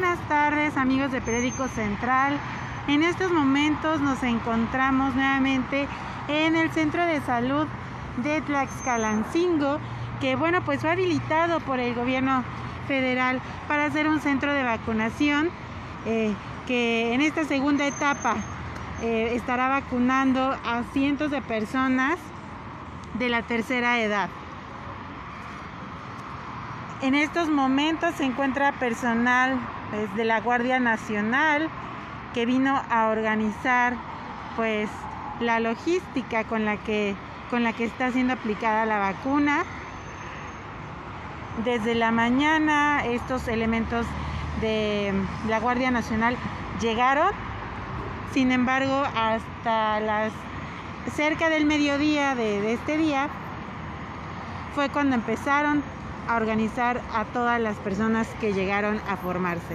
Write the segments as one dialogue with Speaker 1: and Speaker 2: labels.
Speaker 1: buenas tardes, amigos de Periódico Central. En estos momentos nos encontramos nuevamente en el Centro de Salud de Tlaxcalancingo, que pues fue habilitado por el gobierno federal para hacer un centro de vacunación, que en esta segunda etapa estará vacunando a cientos de personas de la tercera edad. En estos momentos se encuentra personal de la Guardia Nacional que vino a organizar la logística con la que está siendo aplicada la vacuna. Desde la mañana estos elementos de la Guardia Nacional llegaron, sin embargo hasta cerca del mediodía de este día fue cuando empezaron a organizar a todas las personas que llegaron a formarse.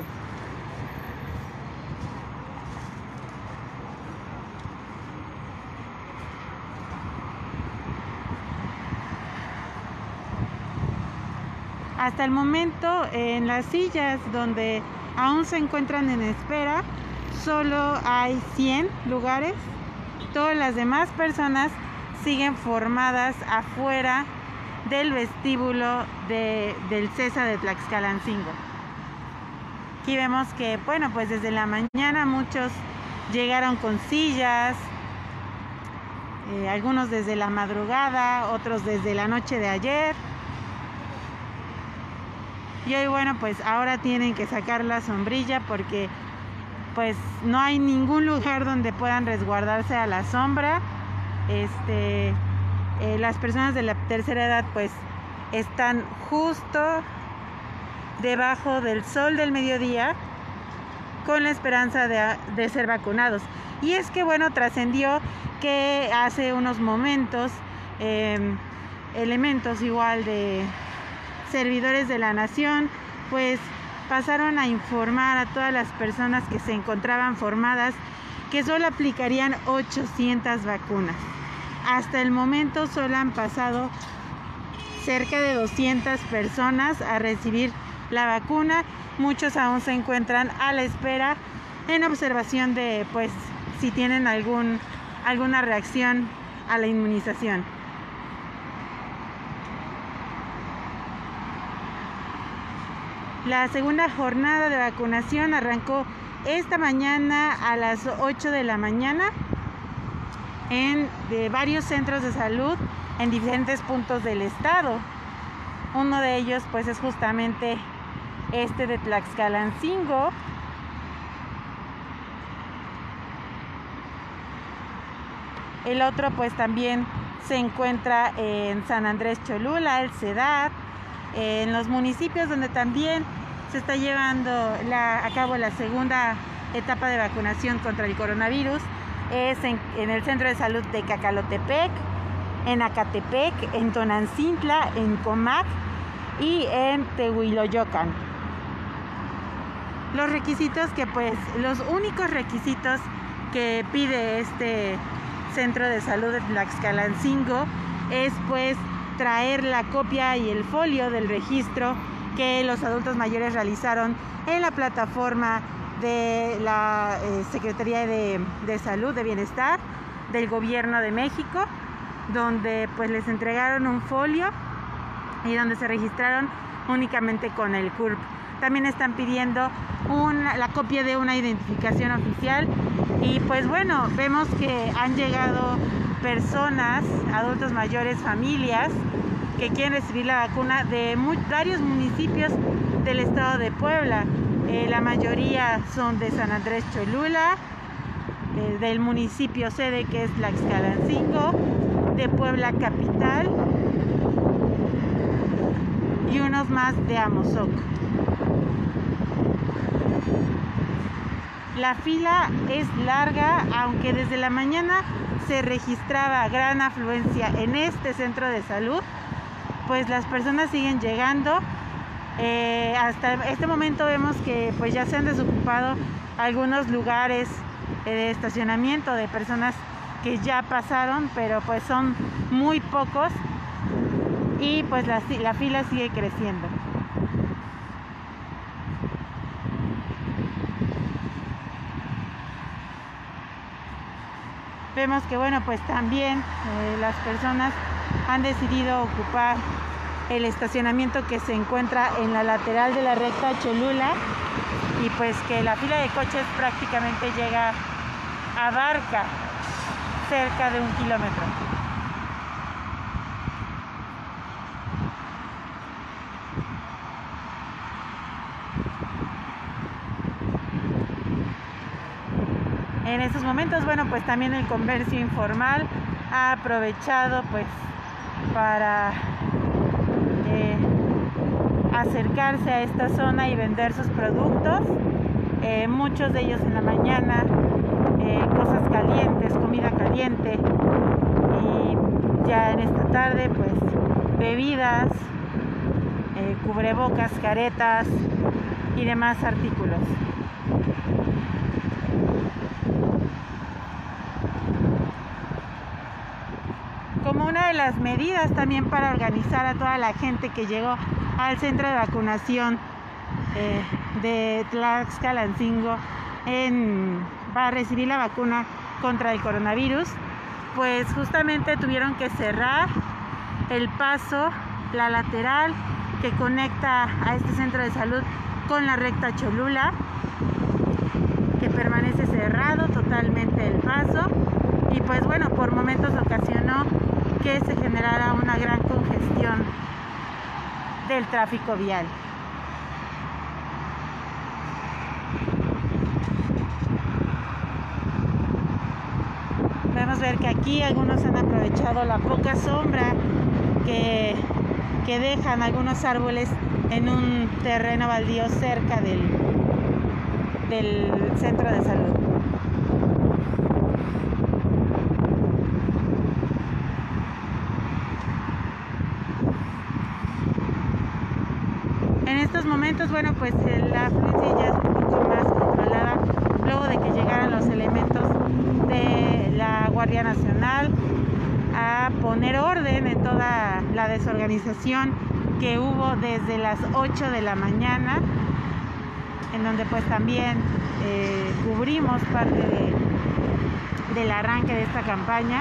Speaker 1: Hasta el momento, en las sillas donde aún se encuentran en espera, solo hay 100 lugares. Todas las demás personas siguen formadas afuera del vestíbulo del CESA de Tlaxcalancingo. Aquí vemos que, desde la mañana muchos llegaron con sillas, algunos desde la madrugada, otros desde la noche de ayer. Y hoy, ahora tienen que sacar la sombrilla porque no hay ningún lugar donde puedan resguardarse a la sombra. Las personas de la tercera edad están justo debajo del sol del mediodía con la esperanza de ser vacunados. Y es que trascendió que hace unos momentos elementos igual de servidores de la nación pasaron a informar a todas las personas que se encontraban formadas que solo aplicarían 800 vacunas. Hasta el momento solo han pasado cerca de 200 personas a recibir la vacuna. Muchos aún se encuentran a la espera en observación de si tienen alguna reacción a la inmunización. La segunda jornada de vacunación arrancó esta mañana a las 8 de la mañana de varios centros de salud en diferentes puntos del estado. Uno de ellos es justamente este de Tlaxcalancingo. El otro también se encuentra en San Andrés Cholula, El Cedar, en los municipios donde también se está llevando a cabo la segunda etapa de vacunación contra el coronavirus. Es en el Centro de Salud de Cacalotepec, en Acatepec, en Tonancintla, en Comac y en Tehuiloyocan. Los requisitos los únicos requisitos que pide este Centro de Salud de Tlaxcalancingo es traer la copia y el folio del registro que los adultos mayores realizaron en la plataforma de la Secretaría de Salud, de Bienestar del Gobierno de México, donde les entregaron un folio y donde se registraron únicamente con el CURP. También están pidiendo la copia de una identificación oficial y vemos que han llegado personas, adultos mayores, familias que quieren recibir la vacuna de varios municipios del estado de Puebla. La mayoría son de San Andrés Cholula, del municipio sede que es Tlaxcalancingo, de Puebla capital y unos más de Amozoc. La fila es larga, aunque desde la mañana se registraba gran afluencia en este centro de salud, las personas siguen llegando. Hasta este momento vemos que ya se han desocupado algunos lugares de estacionamiento de personas que ya pasaron, pero son muy pocos y la fila sigue creciendo. vemos que bueno, pues también las personas han decidido ocupar el estacionamiento que se encuentra en la lateral de la recta Cholula, y pues que la fila de coches prácticamente abarca cerca de 1 kilómetro. En estos momentos, bueno, pues también el comercio informal ha aprovechado pues para acercarse a esta zona y vender sus productos, muchos de ellos en la mañana, cosas calientes, comida caliente, y ya en esta tarde pues bebidas, cubrebocas, caretas y demás artículos. Como una de las medidas también para organizar a toda la gente que llegó al centro de vacunación de Tlaxcalancingo para recibir la vacuna contra el coronavirus, pues justamente tuvieron que cerrar el paso, la lateral que conecta a este centro de salud con la recta Cholula, que permanece cerrado totalmente el paso, y pues bueno, por momentos ocasionó que se generara una gran congestión del tráfico vial. Podemos ver que aquí algunos han aprovechado la poca sombra que dejan algunos árboles en un terreno baldío cerca del centro de salud. En estos momentos, bueno, pues la afluencia ya es un poco más controlada luego de que llegaran los elementos de la Guardia Nacional a poner orden en toda la desorganización que hubo desde las 8 de la mañana, en donde pues también cubrimos parte del arranque de esta campaña.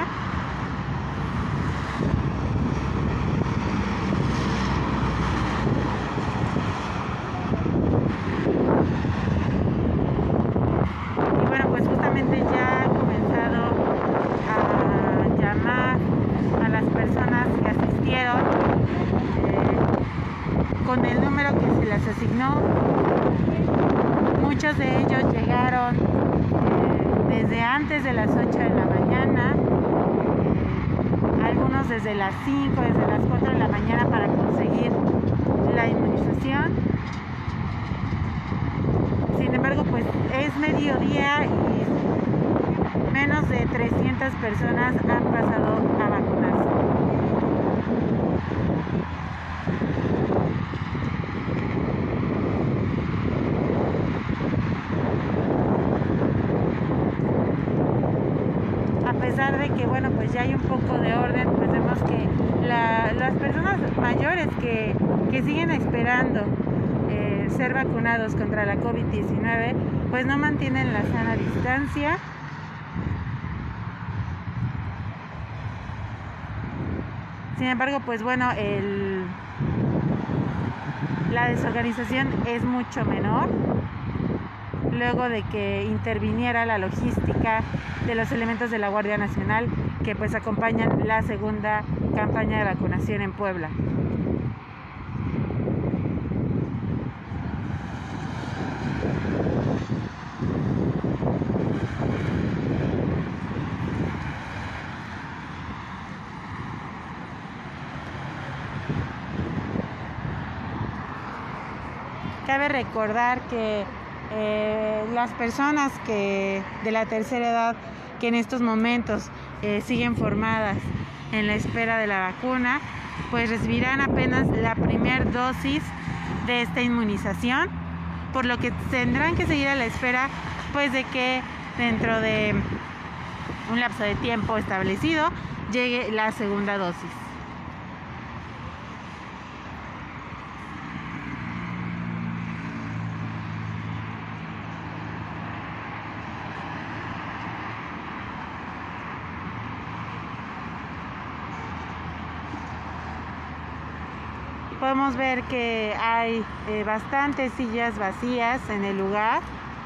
Speaker 1: Con el número que se les asignó, muchos de ellos llegaron desde antes de las 8 de la mañana, algunos desde las 5, desde las 4 de la mañana para conseguir la inmunización. Sin embargo, pues es mediodía y menos de 300 personas han pasado a vacunarse. A pesar de que, bueno, pues ya hay un poco de orden, pues vemos que las personas mayores que siguen esperando ser vacunados contra la COVID-19, pues no mantienen la sana distancia. Sin embargo, pues bueno, la desorganización es mucho menor luego de que interviniera la logística de los elementos de la Guardia Nacional que pues acompañan la segunda campaña de vacunación en Puebla. Cabe recordar que las personas de la tercera edad que en estos momentos siguen formadas en la espera de la vacuna, pues recibirán apenas la primera dosis de esta inmunización, por lo que tendrán que seguir a la espera pues de que dentro de un lapso de tiempo establecido llegue la segunda dosis. Podemos ver que hay bastantes sillas vacías en el lugar,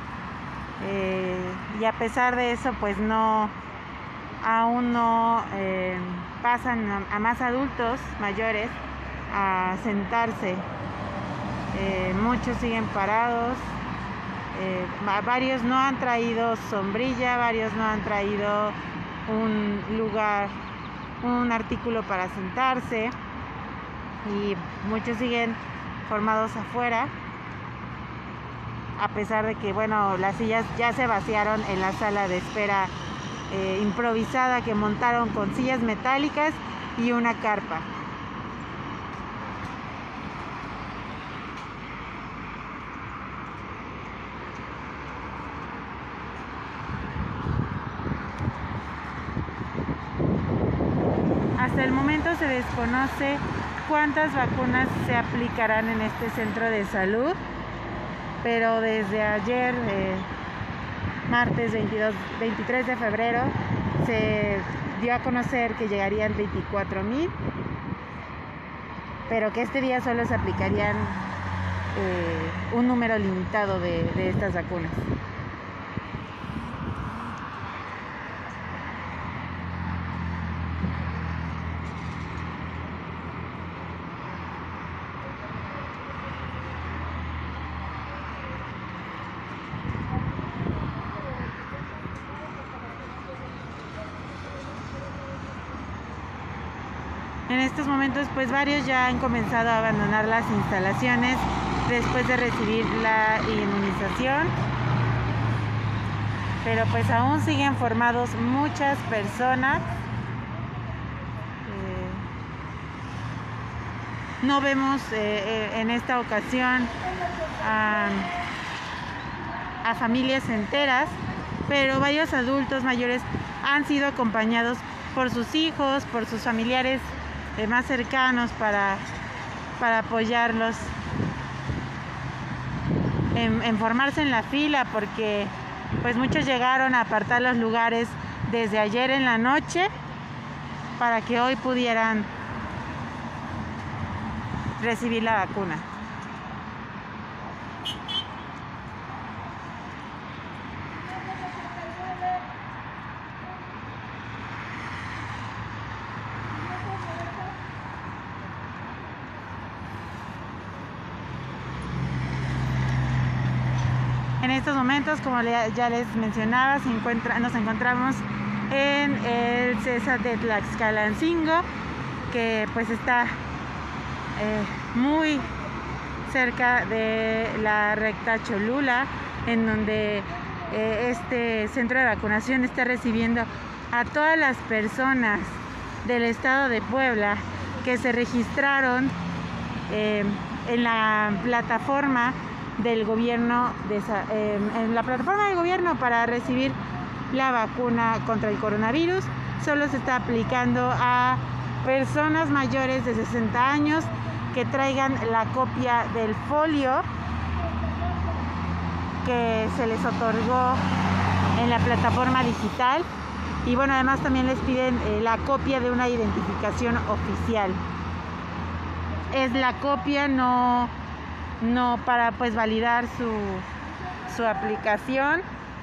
Speaker 1: y a pesar de eso pues aún no pasan a más adultos mayores a sentarse. Muchos siguen parados, varios no han traído sombrilla, varios no han traído un artículo para sentarse, y muchos siguen formados afuera, a pesar de que bueno, las sillas ya se vaciaron en la sala de espera improvisada que montaron con sillas metálicas y una carpa. Hasta el momento se desconoce cuántas vacunas se aplicarán en este centro de salud, pero desde ayer, martes 23 de febrero, se dio a conocer que llegarían 24,000, pero que este día solo se aplicarían un número limitado de estas vacunas. En estos momentos pues varios ya han comenzado a abandonar las instalaciones después de recibir la inmunización, pero pues aún siguen formados muchas personas. No vemos en esta ocasión a familias enteras, pero varios adultos mayores han sido acompañados por sus hijos, por sus familiares más cercanos para apoyarlos en formarse en la fila, porque pues muchos llegaron a apartar los lugares desde ayer en la noche para que hoy pudieran recibir la vacuna. En estos momentos, como ya les mencionaba, nos encontramos en el CESA de Tlaxcalancingo, que pues está muy cerca de la recta Cholula, en donde este centro de vacunación está recibiendo a todas las personas del estado de Puebla que se registraron en la plataforma del gobierno, en la plataforma del gobierno para recibir la vacuna contra el coronavirus. Solo se está aplicando a personas mayores de 60 años que traigan la copia del folio que se les otorgó en la plataforma digital, y bueno, además también les piden la copia de una identificación oficial. Es la copia, no para pues validar su aplicación.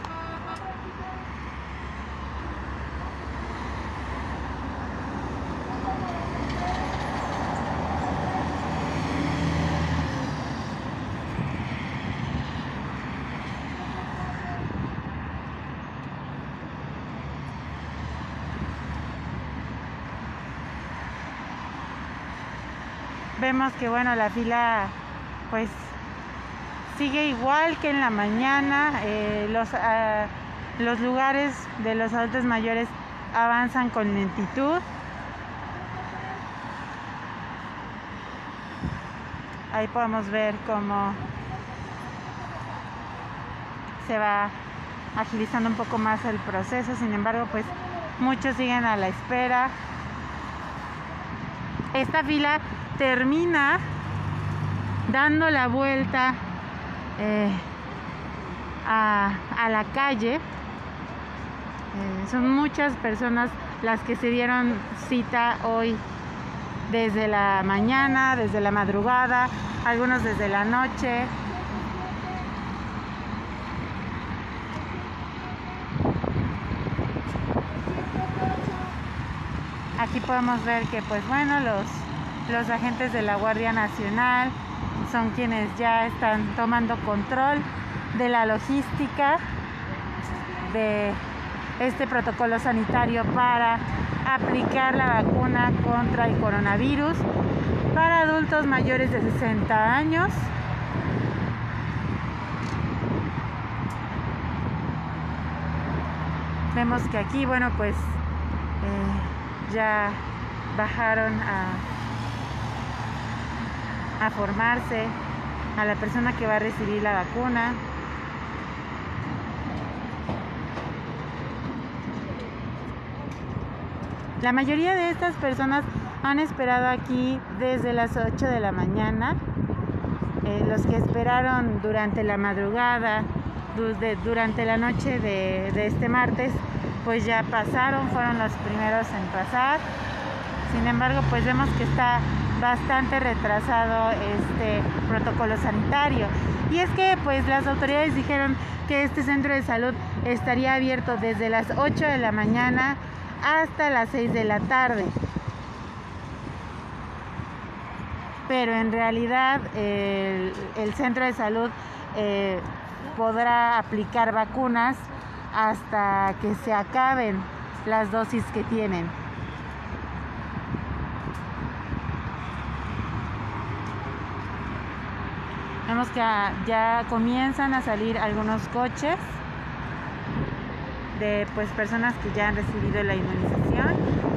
Speaker 1: Vemos que bueno, la fila pues sigue igual que en la mañana. Los lugares de los adultos mayores avanzan con lentitud. Ahí podemos ver cómo se va agilizando un poco más el proceso. Sin embargo, pues muchos siguen a la espera. Esta fila termina dando la vuelta a la calle. Son muchas personas las que se dieron cita hoy desde la mañana, desde la madrugada, algunos desde la noche. Aquí podemos ver que pues bueno, los agentes de la Guardia Nacional son quienes ya están tomando control de la logística de este protocolo sanitario para aplicar la vacuna contra el coronavirus para adultos mayores de 60 años. Vemos que aquí, bueno, pues ya bajaron a formarse a la persona que va a recibir la vacuna. La mayoría de estas personas han esperado aquí desde las 8 de la mañana. Los que esperaron durante la madrugada, durante la noche de este martes, pues ya pasaron, fueron los primeros en pasar. Sin embargo, pues vemos que está bastante retrasado este protocolo sanitario. Y es que pues las autoridades dijeron que este centro de salud estaría abierto desde las 8 de la mañana hasta las 6 de la tarde. Pero en realidad el centro de salud podrá aplicar vacunas hasta que se acaben las dosis que tienen. Vemos que ya comienzan a salir algunos coches de pues personas que ya han recibido la inmunización.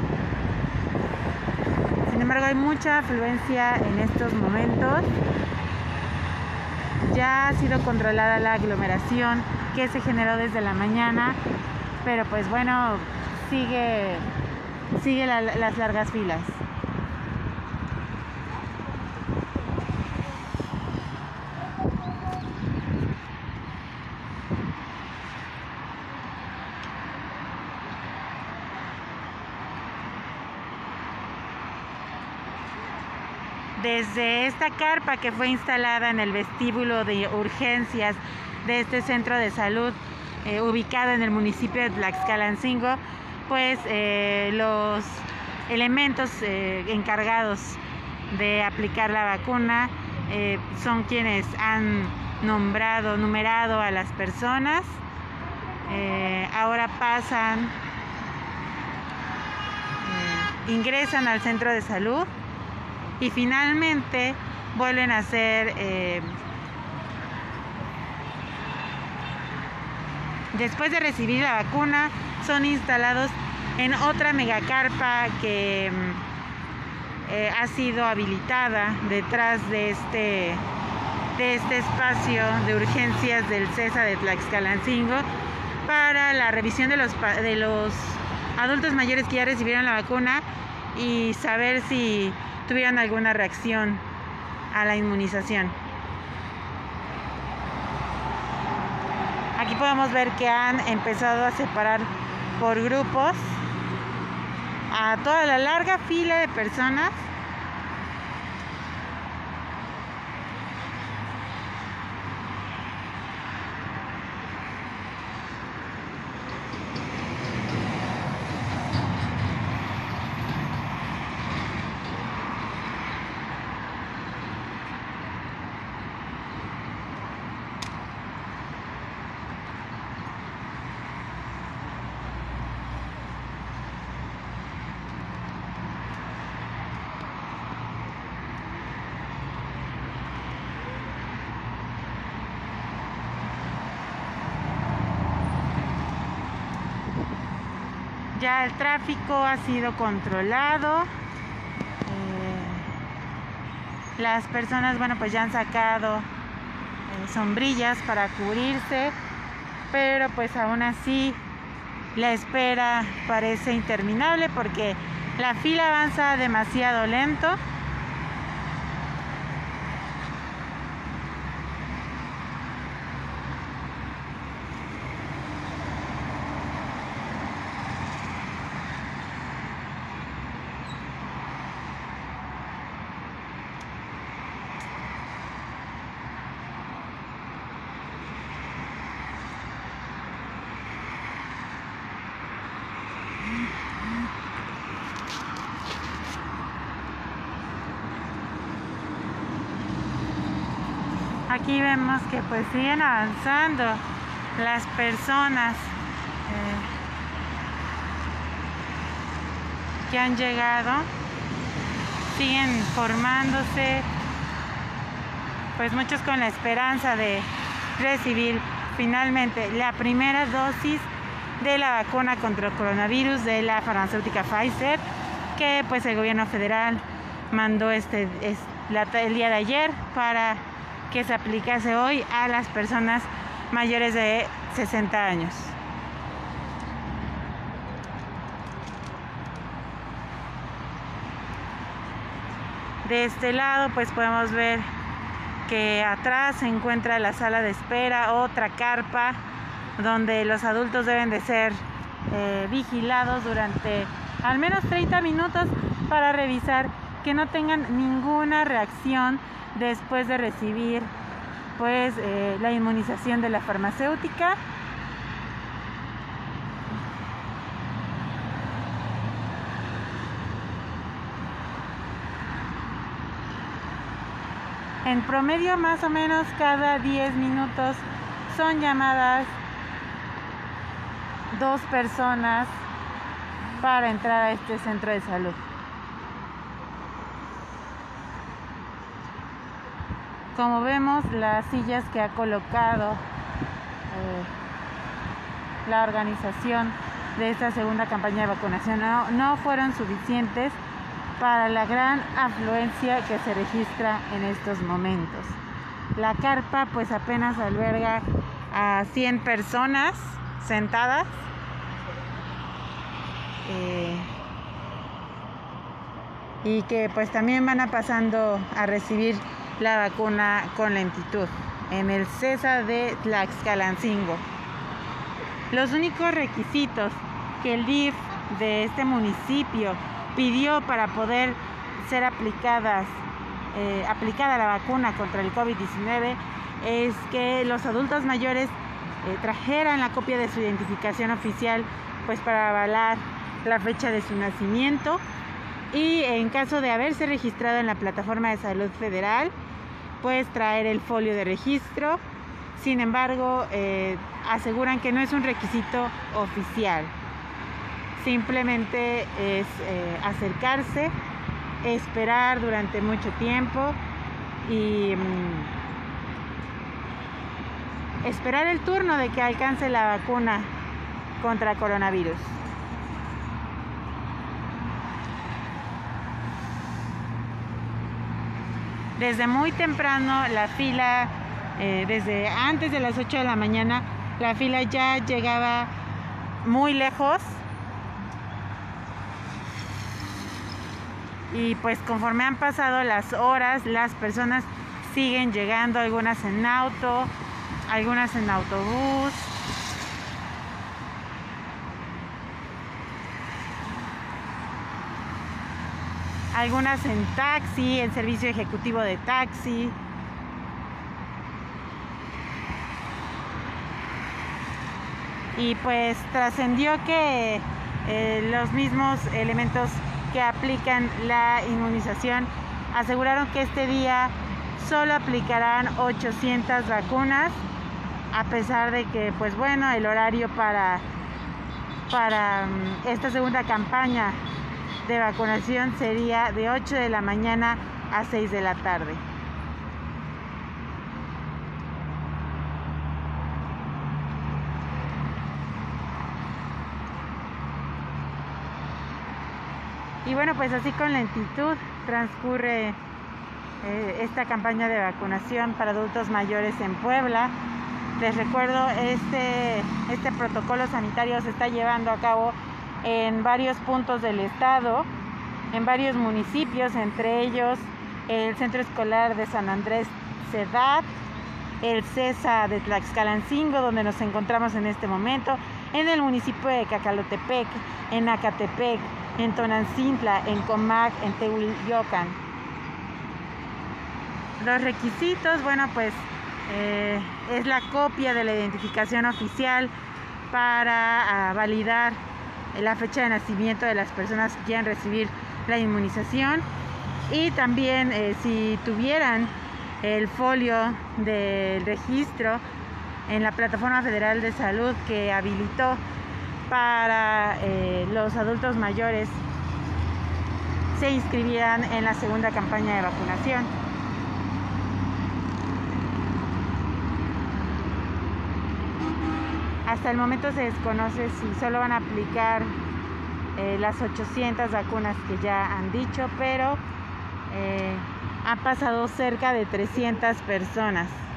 Speaker 1: Sin embargo, hay mucha afluencia en estos momentos. Ya ha sido controlada la aglomeración que se generó desde la mañana, pero pues bueno, sigue las largas filas. Desde esta carpa que fue instalada en el vestíbulo de urgencias de este centro de salud ubicado en el municipio de Tlaxcalancingo, pues los elementos encargados de aplicar la vacuna son quienes han numerado a las personas. Ahora pasan, ingresan al centro de salud y finalmente vuelven a ser, después de recibir la vacuna, son instalados en otra megacarpa que ha sido habilitada detrás de este espacio de urgencias del CESA de Tlaxcalancingo para la revisión de los adultos mayores que ya recibieron la vacuna y saber si tuvieron alguna reacción a la inmunización. Aquí podemos ver que han empezado a separar por grupos a toda la larga fila de personas. Ya el tráfico ha sido controlado. Las personas, bueno, pues ya han sacado sombrillas para cubrirse, pero pues aún así la espera parece interminable porque la fila avanza demasiado lento. aquí vemos que pues siguen avanzando las personas que han llegado, siguen formándose, pues muchos con la esperanza de recibir finalmente la primera dosis de la vacuna contra el coronavirus de la farmacéutica Pfizer, que pues el gobierno federal mandó el día de ayer para que se aplicase hoy a las personas mayores de 60 años. De este lado pues podemos ver que atrás se encuentra la sala de espera, otra carpa donde los adultos deben de ser vigilados durante al menos 30 minutos para revisar que no tengan ninguna reacción después de recibir pues la inmunización de la farmacéutica. En promedio, más o menos cada 10 minutos son llamadas 2 personas para entrar a este centro de salud. Como vemos, las sillas que ha colocado la organización de esta segunda campaña de vacunación no fueron suficientes para la gran afluencia que se registra en estos momentos. La carpa pues apenas alberga a 100 personas sentadas. Y que pues también van pasando a recibir la vacuna con lentitud en el CESA de Tlaxcalancingo. Los únicos requisitos que el DIF de este municipio pidió para poder ser aplicada la vacuna contra el COVID-19 es que los adultos mayores trajeran la copia de su identificación oficial pues para avalar la fecha de su nacimiento, y en caso de haberse registrado en la plataforma de salud federal pues traer el folio de registro. Sin embargo, aseguran que no es un requisito oficial. Simplemente es acercarse, esperar durante mucho tiempo y esperar el turno de que alcance la vacuna contra coronavirus. Desde muy temprano la fila, desde antes de las 8 de la mañana, la fila ya llegaba muy lejos. Y pues conforme han pasado las horas, las personas siguen llegando, algunas en auto, algunas en autobús. Algunas en taxi, en servicio ejecutivo de taxi. Y pues trascendió que los mismos elementos que aplican la inmunización aseguraron que este día solo aplicarán 800 vacunas, a pesar de que pues bueno, el horario para esta segunda campaña de vacunación sería de 8 de la mañana a 6 de la tarde. Y bueno, pues así con lentitud transcurre esta campaña de vacunación para adultos mayores en Puebla. Les recuerdo, este protocolo sanitario se está llevando a cabo en varios puntos del estado, en varios municipios, entre ellos el Centro Escolar de San Andrés Cedat, el CESA de Tlaxcalancingo, donde nos encontramos en este momento, en el municipio de Cacalotepec, en Acatepec, en Tonancintla, en Comac, en Tehuyocan. Los requisitos, bueno, pues es la copia de la identificación oficial para validar la fecha de nacimiento de las personas que quieran recibir la inmunización, y también si tuvieran el folio del registro en la Plataforma Federal de Salud que habilitó para los adultos mayores se inscribieran en la segunda campaña de vacunación. Hasta el momento se desconoce si solo van a aplicar las 800 vacunas que ya han dicho, pero han pasado cerca de 300 personas.